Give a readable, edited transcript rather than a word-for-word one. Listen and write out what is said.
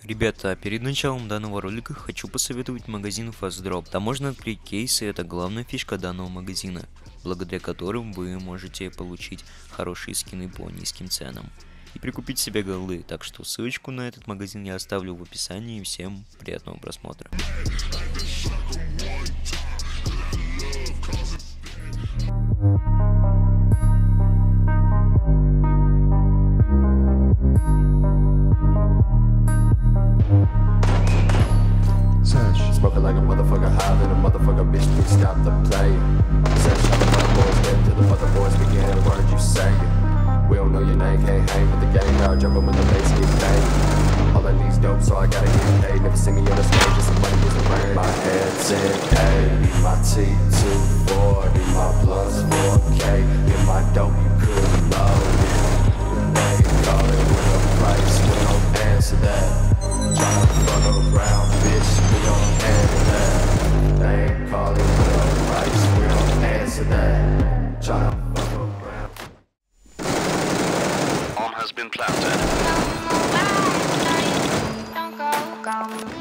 Ребята, перед началом данного ролика хочу посоветовать магазин FastDrop. Там можно открыть кейсы, это главная фишка данного магазина, благодаря которым вы можете получить хорошие скины по низким ценам и прикупить себе голды. Так что ссылочку на этот магазин я оставлю в описании. Всем приятного просмотра. Smoking like a motherfucker, high than a motherfucker, bitch, please stop the play. Said shot the mother boys, get to the mother boys, begin, what did you say? We don't know your name, can't hang with the gang, now jumping when the bass get paid. All I need's dope, so I gotta get paid. Never see me on the stage, just some money was the rain. My head's in A, my T240, my plus 4K. In my dope, you couldn't load it. They call it with a price, we don't answer that. Tryna fuck around, bitch, we don't handle that. They ain't call it with a price, we don't answer that. Tryna fuck around. Bomb has been planted. Don't go.